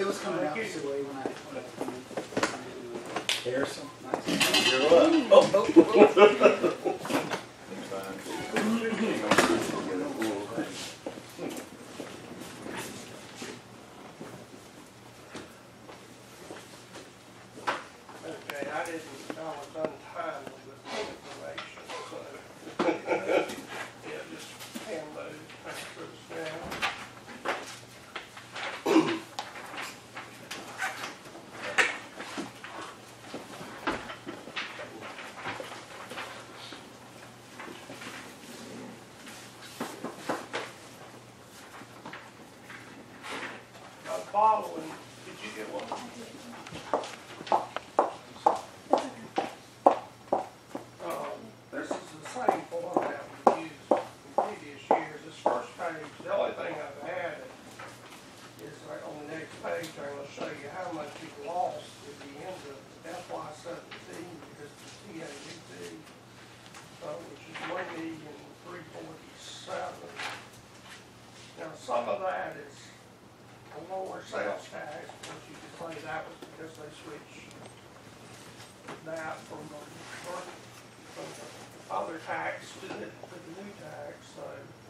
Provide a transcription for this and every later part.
bill's coming out this way when I come in. Harrison. Nice. You're up. Okay, I was untimely with the information, so. Yeah, just hand those papers down. I'm following, did you get one? This is the same form that we used in previous years. This first page, the only thing I've added is like on the next page, I'm going to show you how much you've lost at the end of FY17 because the TABT, which is $1,347,000. Now, some of that is a lower sales tax, which you could say that was because they switched that from the other tax to the new tax, so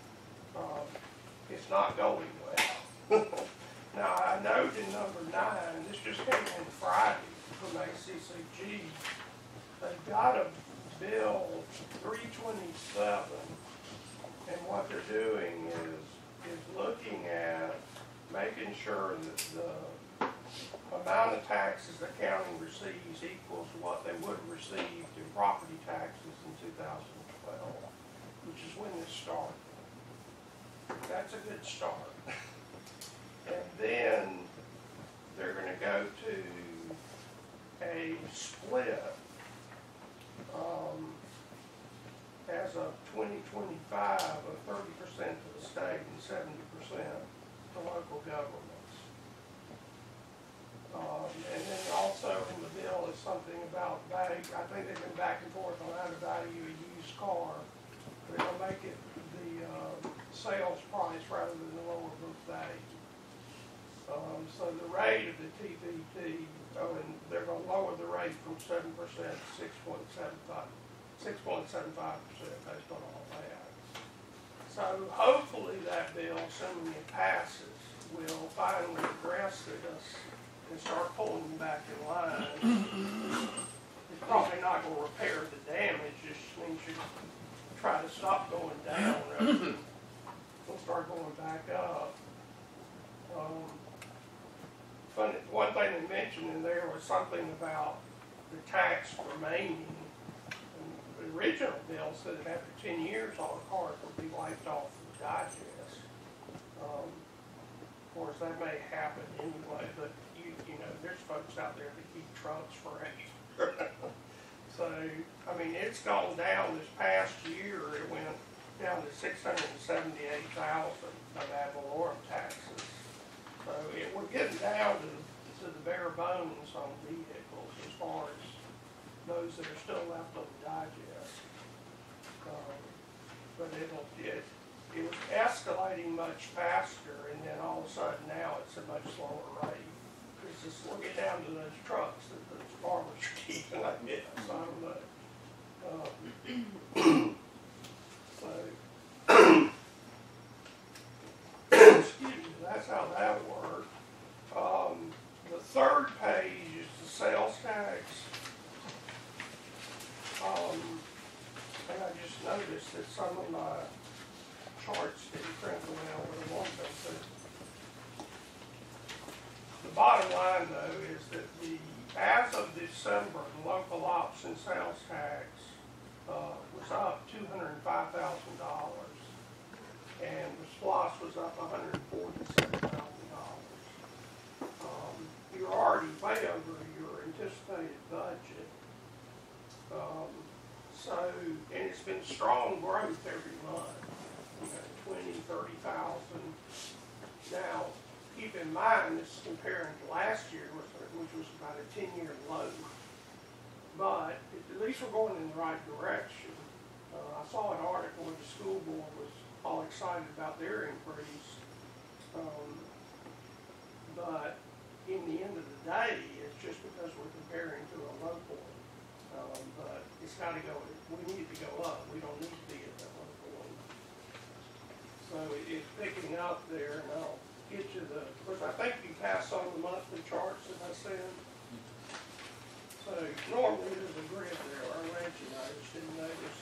it's not going well. Now, I note in number 9, this just came in Friday from ACCG. They've got a bill 327, and what they're doing is looking at making sure that the amount of taxes the county receives equals what they would have received in property taxes in 2012, which is when this started. That's a good start. And then they're going to go to a split as of 2025 of 30% to the state and 70% to local governments. And then also in the bill is something about value. I think they've been back and forth on how to value a used car. They're going to make it the sales price rather than the lower book value. So the rate of the TBT, and they're going to lower the rate from 7% to 6.75% based on all that. So hopefully that bill, assuming it passes, will finally address this and start pulling them back in line. It's probably not going to repair the damage, it just means you try to stop going down rather than start going back up. One thing they mentioned in there was something about the tax remaining. The original bill said that after 10 years all the cars will be wiped off the digest. Of course, that may happen anyway, but you know, there's folks out there that keep trucks forever. So, I mean, it's gone down this past year. It went down to $678,000 of ad valorem taxes. So we're getting down to the bare bones on vehicles as far as those that are still left on the digest. But it was escalating much faster, and then all of a sudden now it's a much slower rate. Because we'll get down to those trucks that those farmers are keeping, I guess. I don't know. Excuse me, that's how that worked. The third page is the sales tax. And I just noticed that some of my charts didn't print the way I would have wanted them to. The bottom line, though, is that as of December, the local option sales tax was up $205,000, and the SPLOST was up $147,000. You're already way over your anticipated budget. And it's been strong growth every month, 20, 30,000. Now, keep in mind, this is comparing to last year, which was about a 10-year low. But at least we're going in the right direction. I saw an article where the school board was all excited about their increase. But, today, it's just because we're comparing to a low point. But it's gotta go, we need to go up, we don't need to be at that low point. So it's picking up there, and I'll get you the, of course, I think you passed on the monthly charts that I sent. So normally there's a grid there, or I read you, I just didn't notice.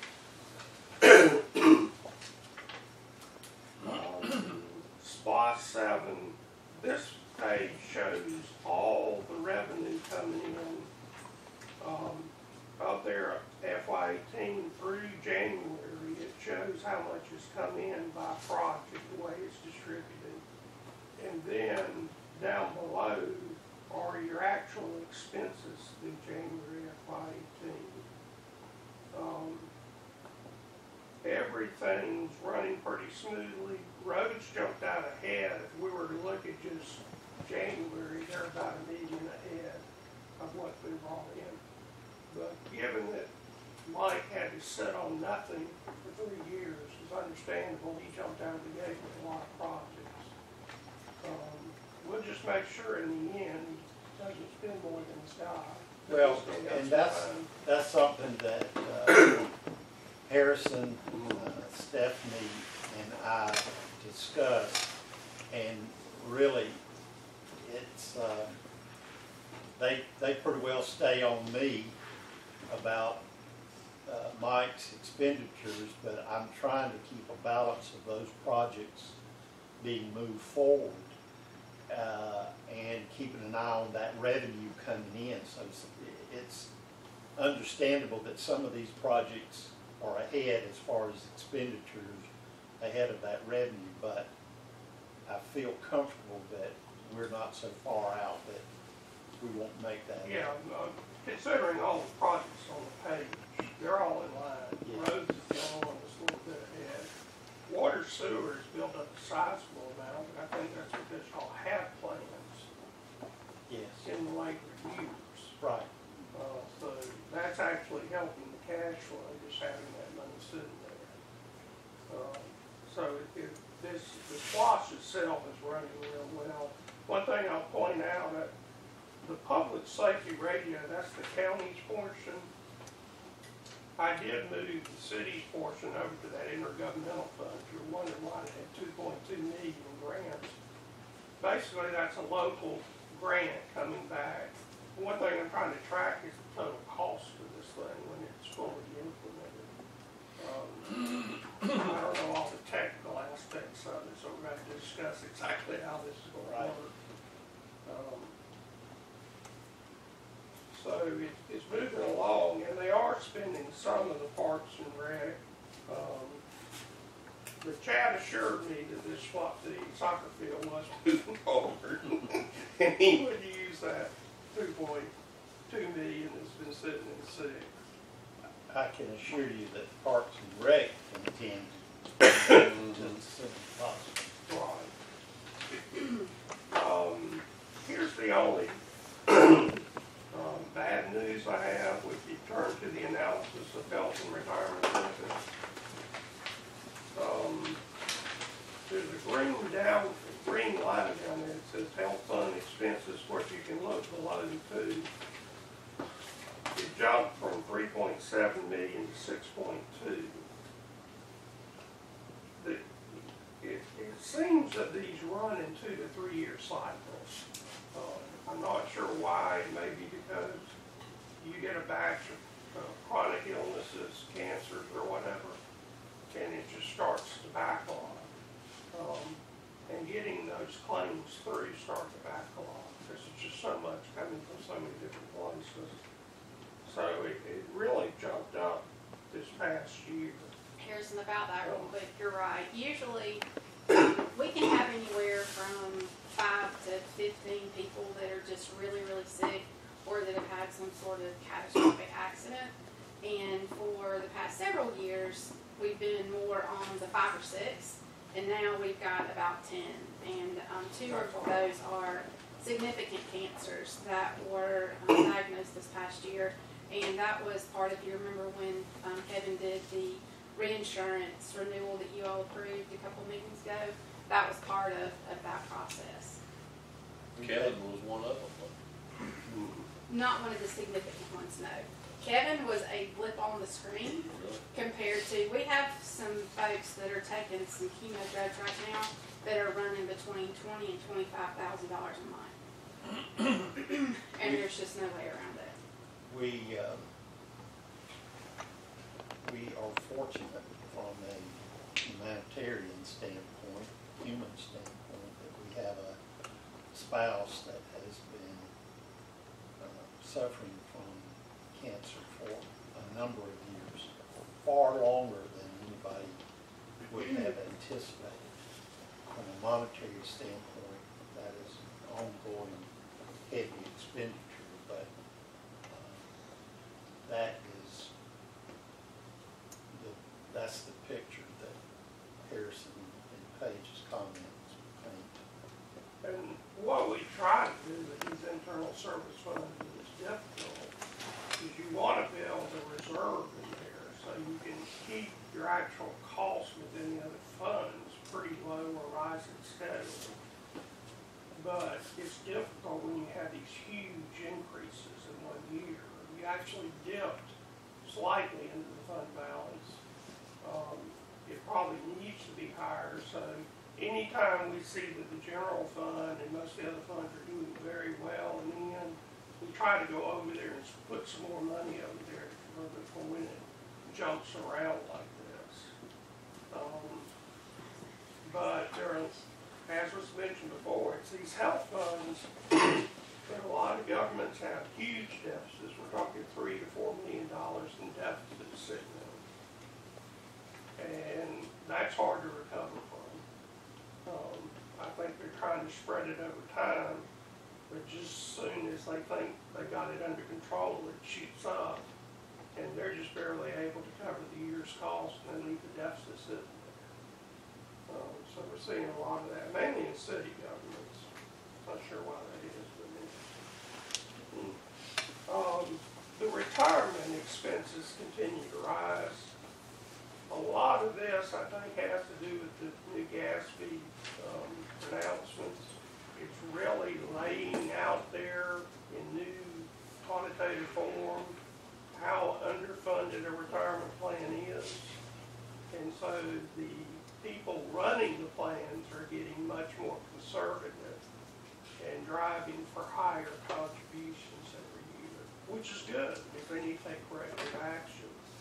SPOS 7, this page shows all the revenue coming in up there FY18 through January. It shows how much has come in by project, the way it's distributed. And then down below are your actual expenses through January FY18. Everything's running pretty smoothly. Roads jumped out ahead. If we were to look at just January, they're about $1 million ahead of what we brought in. But given that Mike had to sit on nothing for 3 years, it's understandable he jumped out of the gate with a lot of projects. We'll just make sure in the end he doesn't spend more than he's got. Well, and that's something that Harrison, Stephanie, and I discussed, and really, it's they pretty well stay on me about Mike's expenditures, but I'm trying to keep a balance of those projects being moved forward and keeping an eye on that revenue coming in. So it's understandable that some of these projects are ahead as far as expenditures, ahead of that revenue, but I feel comfortable that we're not so far out that we won't make that. Yeah, considering all the projects on the page, they're all in line. Yeah. Roads is the only one that's a little bit ahead. Water sewer has built up a sizable amount, but I think that's because y'all have plans Yes. in the late reviews. Right. So that's actually helping the cash flow, just having that money sitting there. So the SPOS itself is running real well. One thing I'll point out, the public safety radio, that's the county's portion. I did move the city's portion over to that intergovernmental fund. If you're wondering why it had 2.2 million in grants. Basically, that's a local grant coming back. One thing I'm trying to track is the total cost of this thing when it's fully implemented. I don't know all the technical aspects of it, so we're going to discuss exactly how this is going to work. So it's moving along, and they are spending some of the Parks and Rec. But Chad assured me that the soccer field was moving forward, and he would use that 2.2 million that's been sitting in the city. I can assure you that Parks and Rec intend to spend as soon as possible. Right. Here's the only bad news I have. If you turn to the analysis of health and retirement benefits, there's a green line down there that says health fund expenses, where you can look below too. It jumped from 3.7 million to 6.2. It seems that these run in 2 to 3 year cycles. I'm not sure why. Maybe because you get a batch of chronic illnesses, cancers, or whatever, and it just starts to backlog. And getting those claims through start to backlog because it's just so much coming from so many different places. So it really jumped up this past year. Harrison, about that real quick, you're right. Usually, we can have anywhere from 5 to 15 people that are just really, really sick or that have had some sort of catastrophic accident. And for the past several years, we've been more on the 5 or 6, and now we've got about 10. And 2 of those are significant cancers that were diagnosed this past year. And that was part of, you remember when Kevin did the reinsurance renewal that you all approved a couple meetings ago? That was part of that process. Kevin was one of them. Not one of the significant ones, no. Kevin was a blip on the screen compared to, we have some folks that are taking some chemo drugs right now that are running between $20,000 and $25,000 a month. And there's just no way around it. We are fortunate from a humanitarian standpoint, human standpoint, that we have a spouse that has been suffering from cancer for a number of years, far longer than anybody would have anticipated. From a monetary standpoint, that is ongoing heavy expenditure, but that's the picture that Harrison and Page's comments paint. And what we try to do with these internal service funds is difficult, is you want to build a reserve in there so you can keep your actual costs within the other funds pretty low or rising steadily. But it's difficult when you have these huge increases in 1 year. You actually dipped slightly into the fund balance. It probably needs to be higher, so anytime we see that the general fund and most of the other funds are doing very well, and then we try to go over there and put some more money over there for when it jumps around like this. But there are, as was mentioned before, it's these health funds that a lot of governments have huge deficits. We're talking $3 to $4 million in deficits sitting there. And that's hard to recover from. I think they're trying to spread it over time, but just as soon as they think they got it under control, it shoots up, and they're just barely able to cover the year's cost and leave the deficit sitting there. So we're seeing a lot of that, mainly in city governments. Not sure why that is, but the retirement expenses continue to rise. A lot of this, I think, has to do with the new Gatsby pronouncements. It's really laying out there in new quantitative form how underfunded a retirement plan is. And so the people running the plans are getting much more conservative and driving for higher contributions every year, which is good if they need to take corrective action.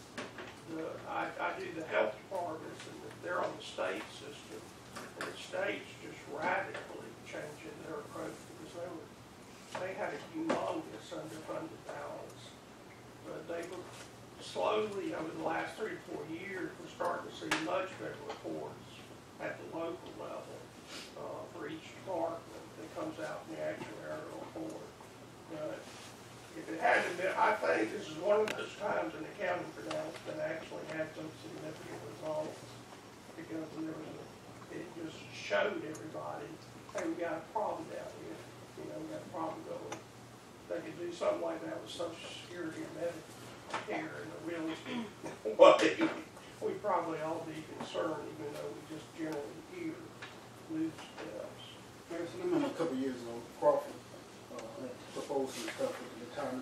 I do the health departments, and they're on the state system, and the state's just radically changing their approach because they had a humongous underfunded balance. But they were slowly, over the last 3 to 4 years, we're starting to see much better reports at the local level for each department that comes out in the actuarial report. But if it hadn't been, I think this is one of those times an accounting pronouncement actually had some significant results, because it just showed everybody, hey, we got a problem down here. You know, we got a problem going. They could do something like that with Social Security and Medicare in a realistic way. We'd probably all be concerned, even though we just generally hear loose steps. Harrison, I remember a couple of years ago, Crawford proposed some stuff with the retirement,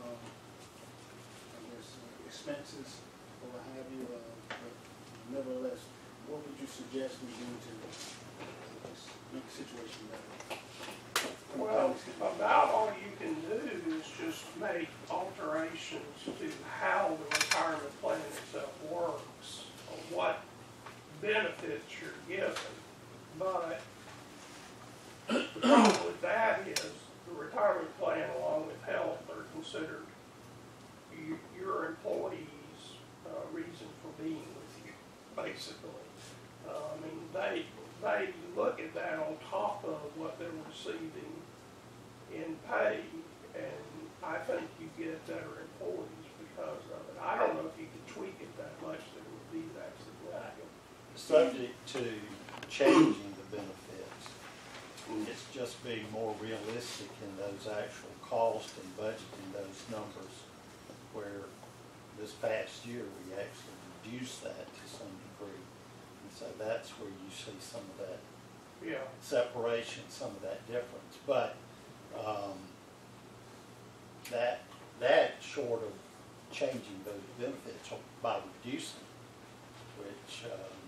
I guess, expenses or what have you. But nevertheless, what would you suggest we do to make the situation better? Well, about all you can do is just make alterations to how the retirement plan itself works, or what benefits you're given. But the problem with that is the retirement plan, along with health, are considered your employees' reason for being with you, basically. I mean, they look at that on top of what they're receiving in pay, and I think you get better employees because of it. I don't know if you could tweak it that much that it would be that significant. Subject to changing the benefits, it's just being more realistic in those actual costs and budgeting those numbers, where this past year we actually reduced that to some degree. And so that's where you see some of that separation, some of that difference. But changing those benefits by reducing, which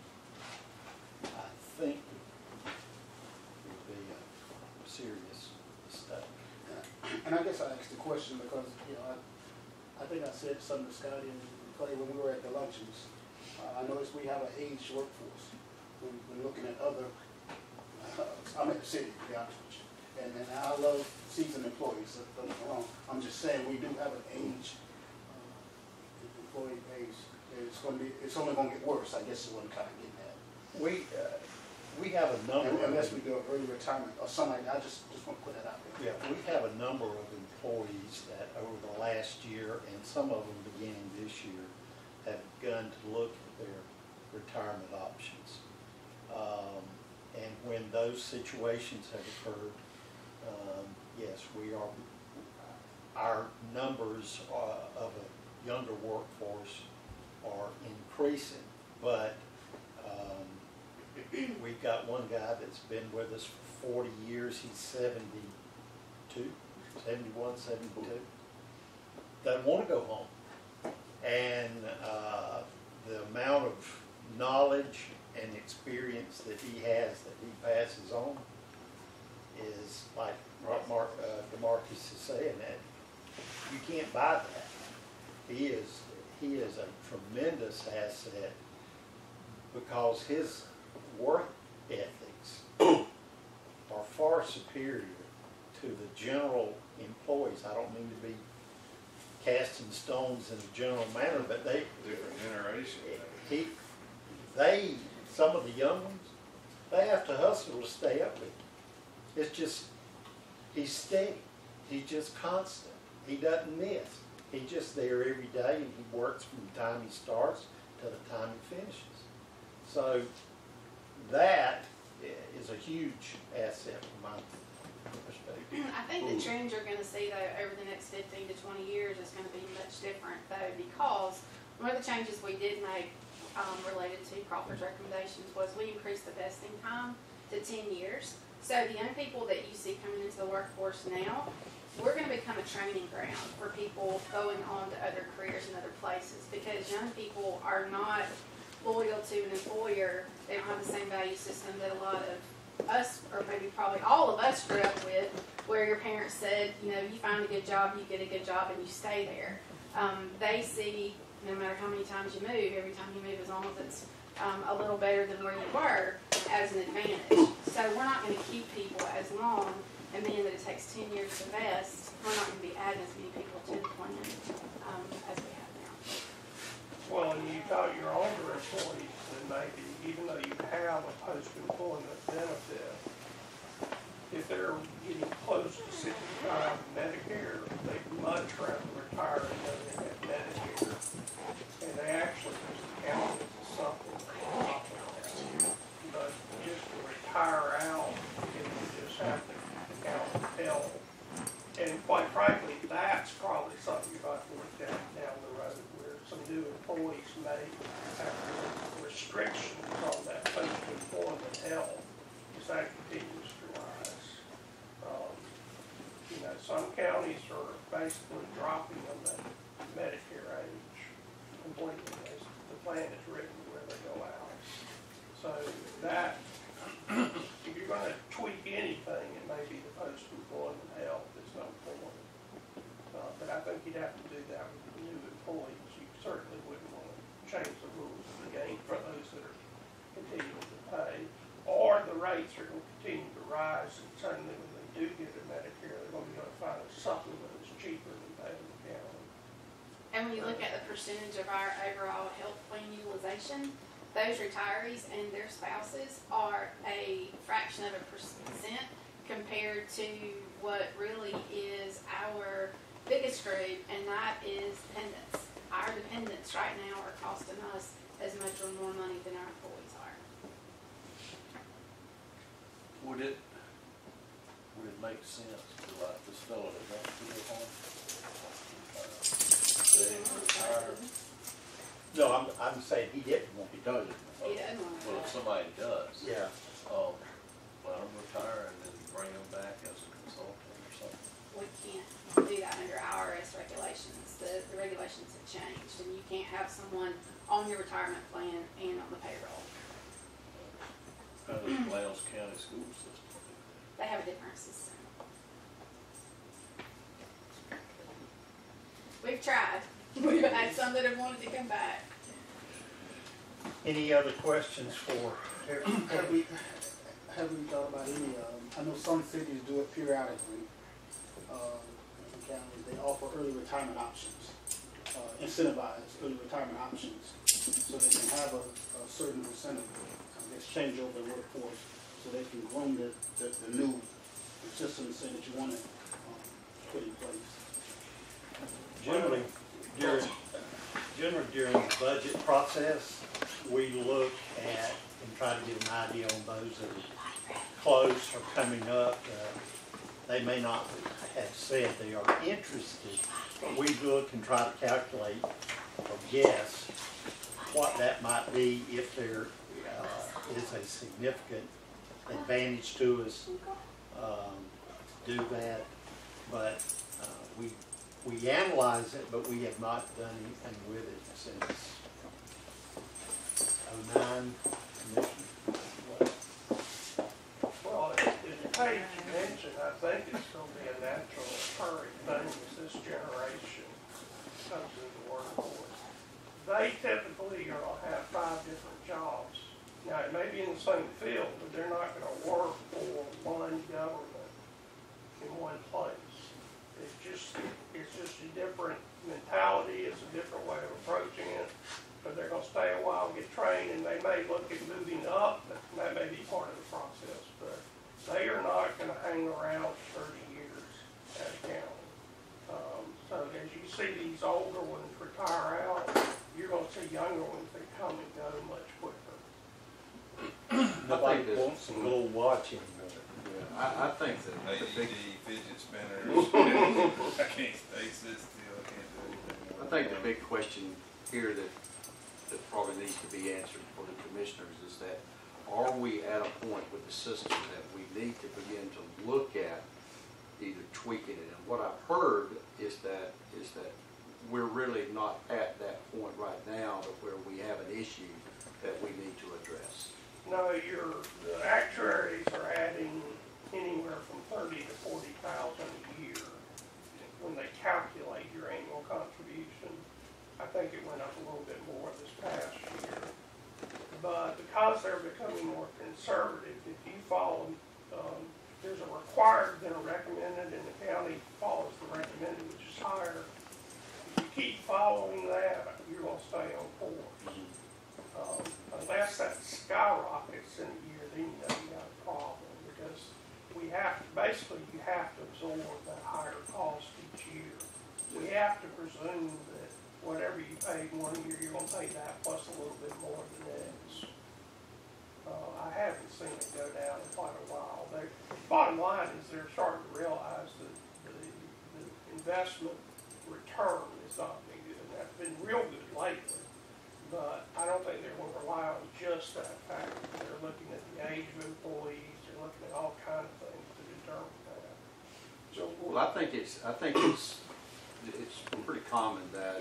I think would be a serious mistake. And I guess I asked the question because, you know, I think I said something to Scotty and Clay when we were at the luncheons. I noticed we have an aged workforce. We're looking at other, I'm at the city, to be honest with you. And I love seasoned employees, so don't get me wrong. I'm just saying we do have an age, employee base. It's only gonna get worse, I guess is what I'm kind of getting at. We have a number. Unless we do early retirement or something, I just want to put that out there. Yeah, we have a number of employees that over the last year, and some of them beginning this year, have begun to look at their retirement options. And when those situations have occurred, yes, our numbers of a younger workforce are increasing, but we've got one guy that's been with us for 40 years. He's 72, 71, 72. Doesn't want to go home. And the amount of knowledge and experience that he has that he passes on is like what DeMarcus is saying, that you can't buy that. He is a tremendous asset because his work ethics are far superior to the general employees. I don't mean to be casting stones in a general manner, but Different generation. some of the young ones, they have to hustle to stay up with him. It's just, he's steady. He's just constant. He doesn't miss. He's just there every day, and he works from the time he starts to the time he finishes. So that is a huge asset from my perspective. I think the trends you're going to see though over the next 15 to 20 years is going to be much different though, because one of the changes we did make related to Crawford's recommendations was we increased the vesting time to 10 years. So the young people that you see coming into the workforce now, we're going to become a training ground for people going on to other careers in other places, because young people are not loyal to an employer. They don't have the same value system that a lot of us, or maybe probably all of us, grew up with, where your parents said, you know, you find a good job, you get a good job, and you stay there. They see, no matter how many times you move, every time you move, as long as it's a little better than where you were, as an advantage. So we're not going to keep people as long, and being that it takes 10 years to vest, we're not going to be adding as many people to the plan as we have now. Well, and you've got your older employees, and maybe, even though you have a post-employment benefit, if they're getting close to 65 Medicare, they'd much rather retire than they have Medicare. And they actually just count it as something on top of that. But just to retire out, you just have to count health. And quite frankly, that's probably something you're going to look at down the road, where some new employees may have restrictions on that post-employment health as that continues to rise. You know, some counties are basically dropping on the Medicare age completely. The plan is written where they go out. So that, if you're going to tweak anything, it may be the post-employment health. There's no point. But I think you'd have to do that with the new employees. You certainly wouldn't want to change the rules of the game for those that are continuing to pay. Or the rates are going to continue to rise, and certainly when they do get a Medicare, they're going to be able to find a supplement that's cheaper than paying the county. And when you look at the percentage of our overall health plan utilization, those retirees and their spouses are a fraction of a percent compared to what really is our biggest group, and that is dependents. Our dependents right now are costing us as much or more money than our employees are. Would it make sense to like this fellow that wants to go home? Say retire? No, I'm saying he didn't want He to. doesn't. He doesn't want to. Well, if somebody does. Yeah. Let them retire and then bring them back as a consultant or something. We can't do that under IRS regulations. The regulations have changed. can't have someone on your retirement plan and on the payroll. How does Lowndes County School System do They have a different system. We've tried. We've had some that have wanted to come back. Any other questions for Eric? Have we thought about any, I know some cities do it periodically, in counties, they offer early retirement options, incentivize early retirement options, so they can have a certain percentage, I guess, change over the workforce, so they can groom the new system, say that you want to put in place. Generally, during the budget process, we look at and try to get an idea on those that are close or coming up. They may not have said they are interested, but we look and try to calculate or guess what that might be if there is a significant advantage to us to do that. But we analyze it, but we have not done anything with it since 09 commission. Well, as Paige mentioned, I think it's going to be a natural occurring thing as this generation comes into the workforce. They typically are going to have 5 different jobs. Now, it may be in the same field, but they're not going to work for one government in one place. It's just a different mentality, it's a different way of approaching it. But they're going to stay a while, get trained, and they may look at moving up, and that may be part of the process. But they are not going to hang around 30 years at a county. So as you see these older ones retire out, you're going to see younger ones that come and go much quicker. Nobody wants a little watching. I think that the big, ADD, fidget spinners, I can't stay sit still, I can't do anything. I think the big question here that probably needs to be answered for the commissioners is that, are we at a point with the system that we need to begin to look at either tweaking it? And what I've heard is that we're really not at that point right now to where we have an issue that we need to address. No, the actuaries are adding anywhere from 30 to 40,000 a year when they calculate your annual contribution. I think it went up a little bit more this past year. But because they're becoming more conservative, if you follow, there's a required and a recommended, and the county follows the recommended, which is higher. If you keep following that, you're going to stay on course. Unless that skyrockets in a year, then you know you got a problem, because you have to absorb that higher cost each year. We have to presume that whatever you paid one year, you're going to pay that plus a little bit more the next. I haven't seen it go down in quite a while. Bottom line is they're starting to realize that the investment return is not being good, and that's been real good lately. But I don't think they're going to rely on just that factor. They're looking at the age of employees. They're looking at all kinds of things to determine that. So, Well, I think it's pretty common that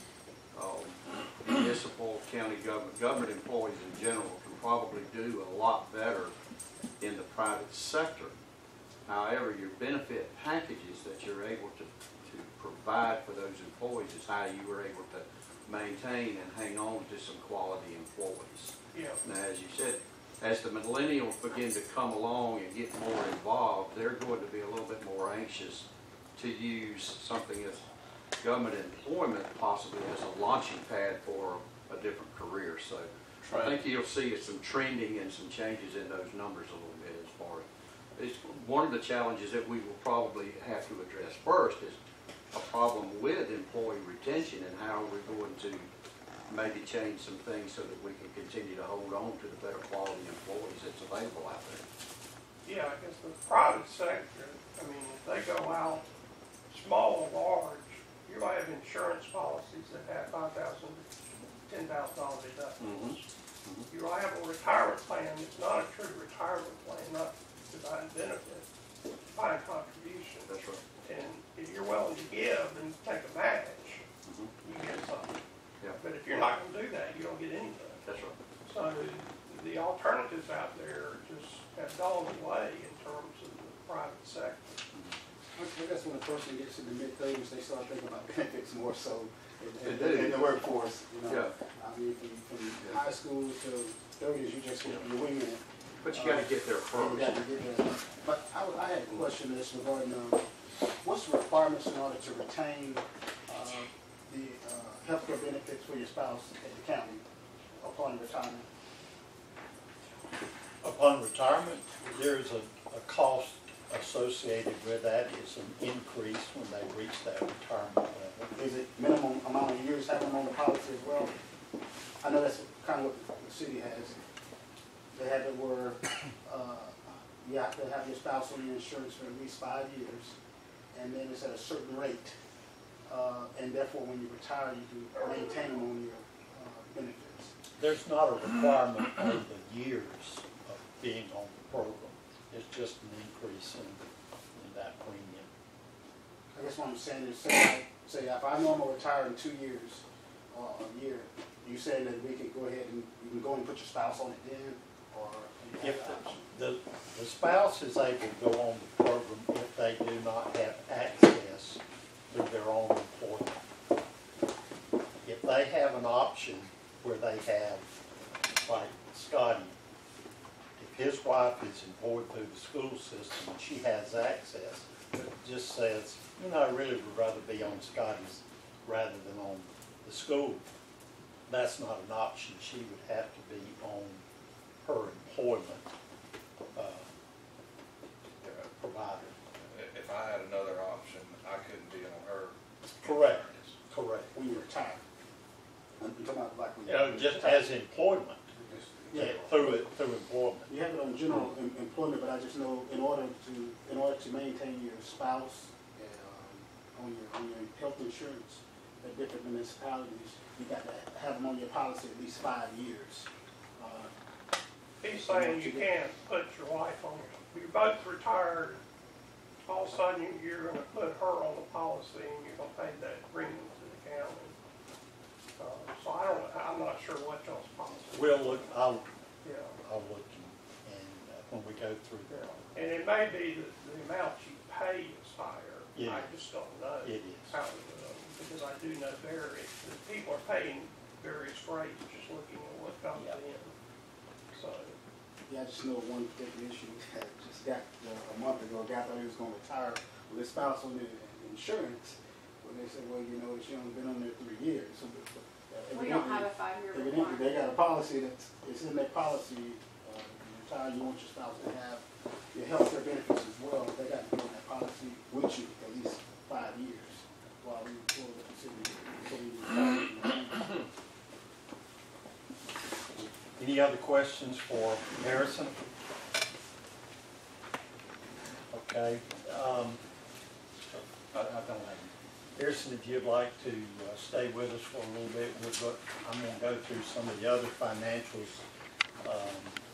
municipal, county government employees in general can probably do a lot better in the private sector. However, your benefit packages that you're able to provide for those employees is how you were able to maintain and hang on to some quality employees. yeah. Now, as you said, as the millennials begin to come along and get more involved, they're going to be a little bit more anxious to use something as government employment possibly as a launching pad for a different career. So I think you'll see some trending and some changes in those numbers a little bit as far as it's one of the challenges that we will probably have to address first is a problem with employee retention and how we're going to maybe change some things so that we can continue to hold on to the better quality employees that's available out there. Yeah, because the private sector, I mean, if they go out small or large, you might have insurance policies that have $5,000 to $10,000 deductibles. You might have a retirement plan that's not a true retirement plan, not defined benefit, defined contribution. That's right. And if you're willing to give and take a match, you get something. Yeah. sector. I guess when a person gets in the mid-30s, they start thinking about benefits more so in They do. the workforce, you know. Yeah. I mean, from high school to 30s, you just, you're winging it. But you gotta get there You first. got to get there. But I had a question that's regarding, what's the requirements in order to retain the healthcare benefits for your spouse at the county upon retirement? Upon retirement, there's a cost associated with that. It's an increase when they reach that retirement level. Is it minimum amount of years having them on the policy as well? I know that's kind of what the city has. They have it where you have to have your spouse on your insurance for at least 5 years, and then it's at a certain rate. And therefore, when you retire, you can maintain them on your benefits. There's not a requirement on the years of being on the program. It's just an increase in that premium. I guess what I'm saying is, say if I know I'm gonna retire in 2 years, or a year, you saying that we could go ahead and you can go and put your spouse on it then, or? you have If that option? the spouse is able to go on the program if they do not have access through their own employment. If they have an option where they have, like Scotty, if his wife is employed through the school system and she has access, but it just says, you know, I really would rather be on Scotty's rather than on the school, that's not an option. She would have to be on her employment provider. If I had another option, I couldn't be on her. Correct. Correct. When you retire. I'm talking about like when You know, just as employment, Yeah. through employment. You have it on general employment, but I just know in order to maintain your spouse on your health insurance at different municipalities, you got to have them on your policy at least 5 years. He's saying you can't put your wife on, you're both retired, all of a sudden you're gonna put her on the policy and you're gonna pay that premium to the county. So I'm not sure what y'all's policy. We'll look, I'll Yeah, look and when we go through yeah. that. And it may be that the amount you pay is higher. Yeah. I just don't know. It is. Because I do know the people are paying various rates, just looking at what comes Yeah. in. So, Yeah, I just know one particular issue that just got a month ago. A guy thought he was going to retire with his spouse on the insurance. When they said, well, you know, she only been on there 3 years. So, We don't have a 5-year evidently, requirement. they got a policy it's in their policy. You retire, you want your spouse to have your health care benefits as well. They got to be on that policy with you at least 5 years while we pull the city. Any other questions for Harrison? Okay, I don't have any. Harrison, if you'd like to stay with us for a little bit, I'm gonna go through some of the other financials